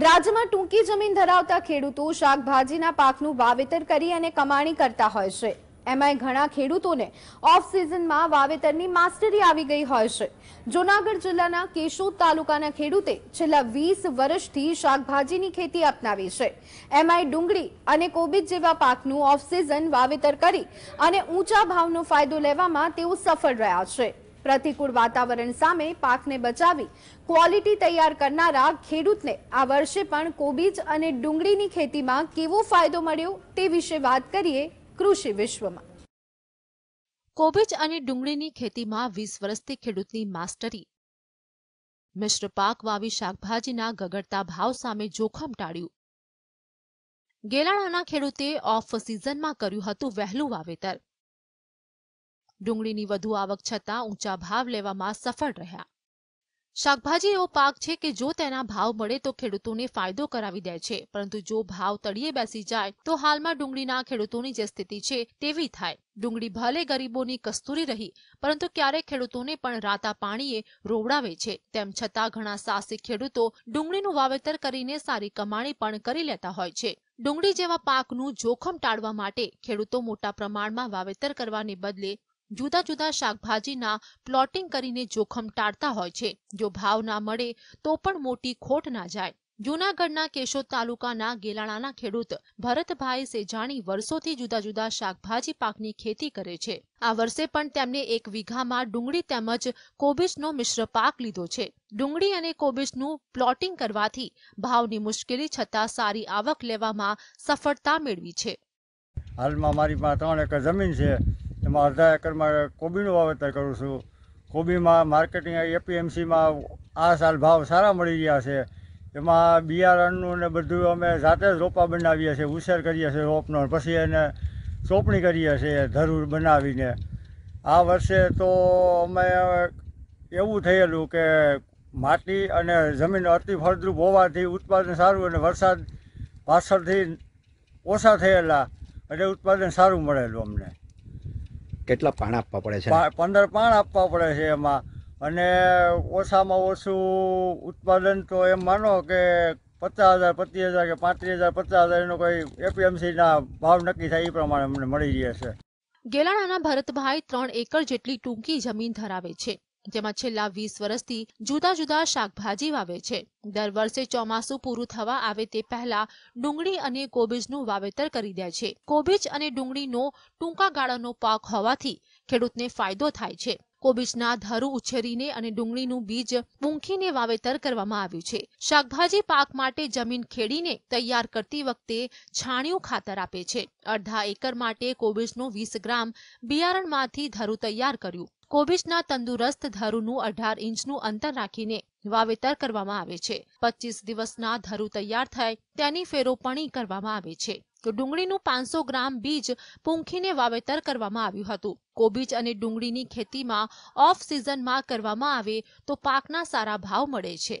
રાજ્યમાં ટૂંકી જમીન ધરાવતા ખેડૂતો શાકભાજીના પાકનું વાવેતર કરી અને કમાણી કરતા હોય છે। એમાંય ઘણા ખેડૂતોને ઓફ સિઝનમાં વાવેતરની માસ્ટરી આવી ગઈ હોય છે। જૂનાગઢ જિલ્લાના કેશોદ તાલુકાના ખેડૂતે છેલ્લા 20 વર્ષથી શાકભાજીની ખેતી અપનાવી છે। એમાંય ડુંગળી અને કોબીજ જેવા પાકનું ઓફ સિઝન વાવેતર કરી અને ઊંચા ભાવનો ફાયદો લેવામાં તેઓ સફળ રહ્યા છે। प्रतिकूल वातावरण सामे पाकने बचावी क्वॉलिटी तैयार करनारा खेडूतने आ वर्षे पण कोबीज अने डुंगळीनी खेतीमां केवो फायदो मळ्यो ते विषे वात करीए कृषि विश्वमां। कोबीज अने डुंगळीनी खेतीमां 20 वर्षथी खेडूतनी मास्टरी। मिश्र पाक वावी शाकभाजीना गगड़ता भाव सामे जोखम टाळ्युं। गेलाणाना खेडूते ऑफ सीजनमां कर्युं हतुं वहेલું वावेतर। डुंगळीनी વધુ આવક છતાં ઊંચા ભાવ લેવામાં સફળ રહ્યા। શાકભાજી એવો પાક છે કે જો તેના ભાવ મળે તો ખેડૂતોને ફાયદો કરાવી દે છે, પરંતુ જો ભાવ તળિયે બેસી જાય તો હાલમાં ડુંગળીના ખેડૂતોની જે સ્થિતિ છે તેવી થાય। ડુંગળી ભલે ગરીબોની કસ્તુરી રહી, પરંતુ ક્યારેક ખેડૂતોને પણ રાતા પાણીએ રોવડાવે છે। તેમ છતાં ઘણા સાહસિક ખેડૂતો ડુંગળીનું વાવેતર કરીને સારી કમાણી પણ કરી લેતા હોય છે। ડુંગળી જેવા પાકનું જોખમ ટાળવા માટે ખેડૂતો મોટા પ્રમાણમાં વાવેતર કરવાને બદલે जुदा जुदा शाकभाजीना प्लॉटिंग करीने जोखम टाळता होय छे। जो भाव ना मळे तो पण मोटी खोट ना जाय। जूनागढ़ना केशोद तालुकाना गेलाणाना खेडूत भरतभाई सेजाणी वर्षोथी जुदा जुदा शाकभाजी पाकनी खेती करे छे। आ वर्षे पण तेमणे 1 वीघामां डुंगળી તેમજ કોબીજનો મિશ્ર પાક લીધો છે। ડુંગળી અને કોબીજનું પ્લોટિંગ કરવાથી ભાવની મુશ્કેલી છતાં સારી આવક લેવામાં સફળતા મેળવી છે। હાલમાં મારી પાસે 3 એકર જમીન છે। એમાં અડધા એકરમાં કોબીનું વાવેતર કરું છું। કોબીમાં માર્કેટિંગ એપીએમસીમાં આ સાલ ભાવ સારા મળી રહ્યા છે। એમાં બિયારણનું ને બધું અમે જાતે જ રોપા બનાવીએ છીએ, ઉછેર કરીએ છીએ રોપનો, પછી એને સોંપણી કરીએ છીએ ધરું બનાવીને। આ વર્ષે તો અમે એવું થયેલું કે માટી અને જમીન અતિ ફળદ્રુપ હોવાથી ઉત્પાદન સારું અને વરસાદ પાછળથી ઓછા થયેલા એટલે ઉત્પાદન સારું મળેલું અમને। કેટલા પાણ આપવા પડે છે? 15 પાણ આપવા પડે છે એમાં, અને ઓછામાં ઓછું ઉત્પાદન તો એમ માનો કે 50,000, 25,000 કે 35,000, 50,000 એનો કોઈ એપીએમસીના ભાવ નક્કી થાય એ પ્રમાણે અમને મળી રહે છે। ગેલાણાના ભરતભાઈ 3 એકર જેટલી ટૂંકી જમીન ધરાવે છે, જેમાં છેલ્લા 20 વર્ષથી જુદા જુદા શાકભાજી વાવે છે। દર વર્ષે ચોમાસું પૂરું થવા આવે તે પહેલા ડુંગળી અને કોબીજનું વાવેતર કરી દે છે। કોબીજ અને ડુંગળીનો ટૂંકા ગાળાનો પાક હોવાથી ખેડૂતને ફાયદો થાય છે। કોબીજના ધરું ઉછેરીને અને ડુંગળીનું બીજ પૂંખીને વાવેતર કરવામાં આવ્યું છે। શાકભાજી પાક માટે જમીન ખેડીને તૈયાર કરતી વખતે છાણિયું ખાતર આપે છે। અડધા એકર માટે કોબીજનું 20 ગ્રામ બિયારણમાંથી ધરું તૈયાર કર્યું। કોબીજના તંદુરસ્ત ધરુનું 18 ઇંચનું અંતર રાખીને વાવેતર કરવામાં આવે છે। 25 દિવસના ધરું તૈયાર થાય તેની ફેરોપણી કરવામાં આવે છે। તો ડુંગળીનું 500 ગ્રામ બીજ પૂંખીને વાવેતર કરવામાં આવ્યું હતું। કોબીજ અને ડુંગળીની ખેતીમાં ઓફ સિઝનમાં કરવામાં આવે તો પાકના સારા ભાવ મળે છે।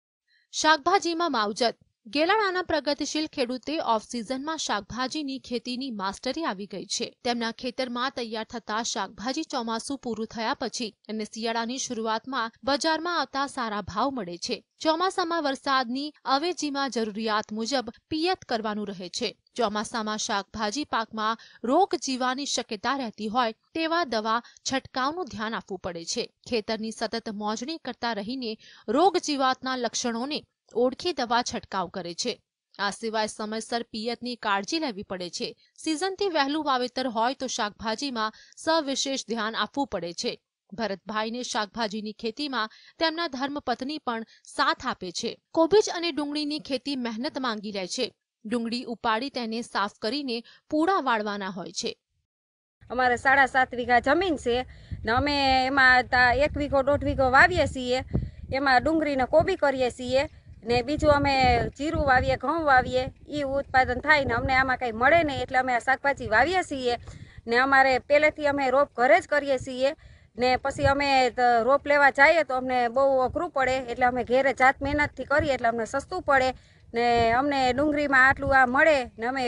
શાકભાજીમાં માવજત। ગેલાણાના પ્રગતિશીલ ખેડૂતે ઓફ સિઝનમાં શાકભાજીની ખેતીની માસ્ટરી આવી ગઈ છે। તેમના ખેતરમાં તૈયાર થતા શાકભાજી ચોમાસું પૂરું થયા પછી અને શિયાળાની શરૂઆતમાં બજારમાં આવતા સારા ભાવ મળે છે। ચોમાસામાં વરસાદની અવેજીમાં જરૂરિયાત મુજબ પિયત કરવાનું રહે છે। ચોમાસામાં શાકભાજી પાકમાં રોગ જીવાની શક્યતા રહેતી હોય તેવા દવા છંટકાવનું ધ્યાન આપવું પડે છે। ખેતરની સતત મોજણી કરતા રહીને રોગ જીવાતના લક્ષણોને ઓળખી દવા છંટકાવ કરે છે। આ સિવાય સમયસર પિયતની કાળજી લેવી પડે છે। સિઝનથી વહેલું વાવેતર હોય તો શાકભાજીમાં સવિશેષ ધ્યાન આપવું પડે છે। ભરતભાઈને શાકભાજીની ખેતીમાં તેમના ધર્મપત્ની પણ સાથ આપે છે। કોબીજ અને ડુંગળીની ખેતી મહેનત માંગી લે છે। ડુંગળી ઉપાડી તેને સાફ કરીને પૂળા વાળવાના હોય છે। અમારે 7.5 વીઘા જમીન છે ને અમે એમાં 1 વીઘો 1.5 વીઘો વાવીએ છીએ। એમાં ડુંગળી ને કોબી કરીએ છીએ ને બીજું અમે જીરું વાવીએ, ઘઉં વાવીએ, એ ઉત્પાદન થાય ને અમને આમાં કંઈ મળે નહીં એટલે અમે આ શાકભાજી વાવીએ છીએ। ને અમારે પહેલેથી અમે રોપ ઘરે જ કરીએ છીએ ને પછી અમે રોપ લેવા જઈએ તો અમને બહુ અઘરું પડે એટલે અમે ઘેરે જાત મહેનતથી કરીએ એટલે અમને સસ્તું પડે ને અમને ડુંગળીમાં આટલું આ મળે ને અમે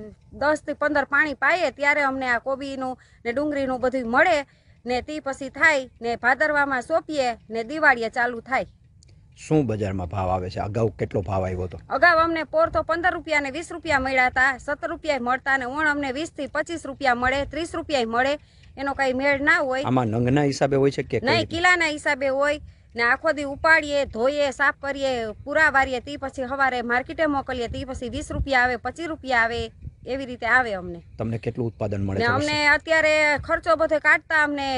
10 થી 15 પાણી પાઈએ ત્યારે અમને આ કોબીનું ને ડુંગળીનું બધું મળે ને તે પછી થાય ને ભાદરવામાં સોંપીએ ને દિવાળીએ ચાલુ થાય। શું બજારમાં ભાવ આવે છે? અગાઉ કેટલો ભાવ આવ્યો હતો? અગાઉ અમને પોર તો 15 રૂપિયા ને 20 રૂપિયા મળ્યા હતા, 17 રૂપિયા મળતા, અને ઓણ અમને 20 થી 25 રૂપિયા મળે, 30 રૂપિયા મળે. એનો કઈ મેળ ના હોય. આમાં નંગના હિસાબે હોય છે કે નહીં, કિલાના હિસાબે હોય ને. આખો દી ઉપાડીએ, ધોઈએ, સાફ કરીએ, પૂરા વારીએ, તે પછી સવારે માર્કેટે મોકલીએ, તે પછી 20 રૂપિયા આવે, 25 રૂપિયા આવે, એવી રીતે આવે અમને. તમને કેટલું ઉત્પાદન મળે ને છે? અમને અત્યારે ખર્ચો બધો કાઢતા અમને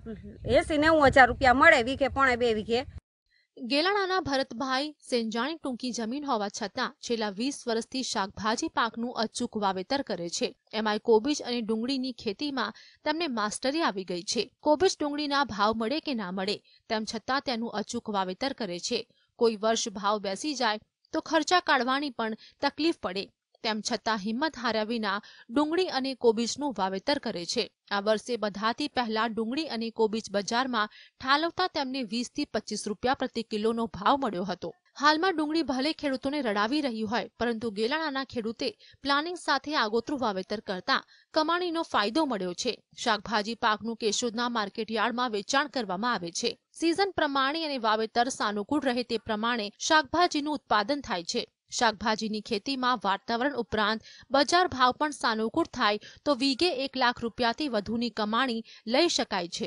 80-90 હજાર રૂપિયા મળે વીઘે, 1.5 વીઘે. ગેલાણાના ભરતભાઈ સેંજાણી ટૂંકી જમીન હોવા છતાં છેલ્લા 20 વર્ષથી શાકભાજી પાકનું અચૂક વાવેતર કરે છે. એમાંય કોબીજ અને ડુંગળીની ખેતીમાં તેમને માસ્ટરી આવી ગઈ છે. કોબીજ ડુંગળીના ભાવ મળે કે ના મળે, તેમ છતાં તેનું અચૂક વાવેતર કરે છે. કોઈ વર્ષ ભાવ બેસી જાય તો ખર્ચા કાઢવાની પણ તકલીફ પડે, તેમ છતાં હિંમત હાર્યા વિના ડુંગળી અને કોબીજનું વાવેતર કરે છે. આ વર્ષે બધાથી પહેલા ડુંગળી અને કોબીજ બજારમાં ઠાલવતા તેમને 20 થી 25 રૂપિયા પ્રતિ કિલોનો ભાવ મળ્યો હતો. હાલમાં ડુંગળી ભલે ખેડૂતોને રડાવી રહી હોય, પરંતુ ગેલાણાના ખેડૂતે પ્લાનિંગ સાથે આગોતરું વાવેતર કરતા કમાણીનો ફાયદો મળ્યો છે. શાકભાજી પાકનું કેશોદના માર્કેટયાર્ડમાં વેચાણ કરવામાં આવે છે. સિઝન પ્રમાણે અને વાવેતર સાનુકૂળ રહે તે પ્રમાણે શાકભાજીનું ઉત્પાદન થાય છે. શાકભાજીની ખેતીમાં વાતાવરણ ઉપરાંત બજાર ભાવ પણ સાનુકૂળ થાય તો વીઘે 1 લાખ રૂપિયાથી વધુની કમાણી લઈ શકાય છે.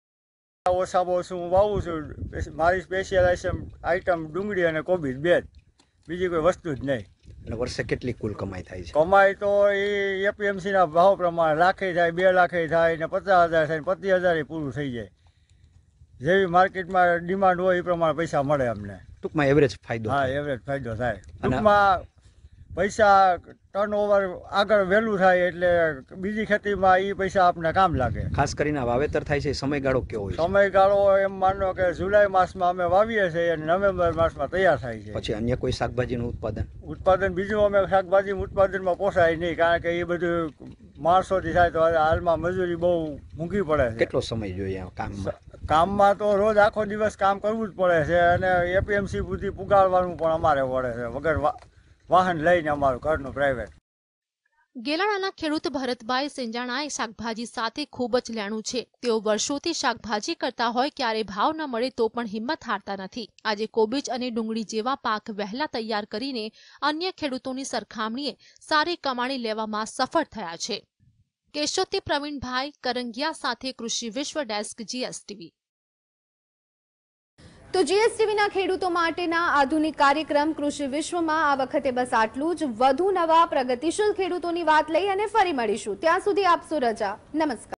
ઓછામાં ઓછું હું વાવું છું. મારી સ્પેશિયલ આઈટમ ડુંગળી અને કોબીજ બે જ, બીજી કોઈ વસ્તુ જ નહીં. અને વર્ષે કેટલી કુલ કમાઈ થાય છે? કમાઈ તો એ એપીએમસીના ભાવ પ્રમાણે લાખે થાય, 2 લાખે થાય, ને 50,000 થાય, 25,000 પૂરું થઈ જાય. જેવી માર્કેટમાં ડિમાન્ડ હોય એ પ્રમાણે પૈસા મળે અમને. ટૂંકમાં એવરેજ ફાયદો હા, થાય. એવરેજ ફાયદો થાય. ટૂંકમાં પૈસા ટર્નઓવર આગળ વહેલું થાય એટલે બીજી ખેતીમાં એ પૈસા આપણને કામ લાગે. ખાસ કરીને વાવેતર થાય છે, સમયગાળો કેવો હોય છે? સમયગાળો એમ માનો કે જુલાઈ માસમાં અમે વાવીએ છીએ અને નવેમ્બર માસમાં તૈયાર થાય છે. પછી અન્ય કોઈ શાકભાજીનું ઉત્પાદન બીજું અમે શાકભાજી ઉત્પાદનમાં પોસાય નહીં, કારણ કે એ બધું માણસોથી થાય તો હાલમાં મજૂરી બહુ મોંઘી પડે છે. કેટલો સમય જોઈએ કામમાં? કામમાં તો રોજ આખો દિવસ કામ કરવું જ પડે છે, અને એપીએમસી સુધી પુગાડવાનું પણ અમારે પડે છે, વગર વાહન લઈને અમારું ઘરનું પ્રાઇવેટ. ગેલાણાના ખેડૂત ભરતભાઈ સેંજાણાએ શાકભાજી સાથે ખૂબ જ લેણું છે. તેઓ વર્ષોથી શાકભાજી કરતા હોય, ક્યારે ભાવ ન મળે તો પણ હિંમત હારતા નથી. આજે કોબીજ અને ડુંગળી જેવા પાક વહેલા તૈયાર કરીને અન્ય ખેડૂતોની સરખામણીએ સારી કમાણી લેવામાં સફળ થયા છે. કેશોદથી પ્રવીણભાઈ કરંગિયા સાથે કૃષિ વિશ્વ ડેસ્ક GSTV. તો GSTVના ખેડૂતો માટેના આધુનિક કાર્યક્રમ કૃષિ વિશ્વમાં આ વખતે બસ આટલું જ. વધુ નવા પ્રગતિશીલ ખેડૂતોની વાત લઈ અને ફરી મળીશું. ત્યાં સુધી આપશો રજા. નમસ્કાર.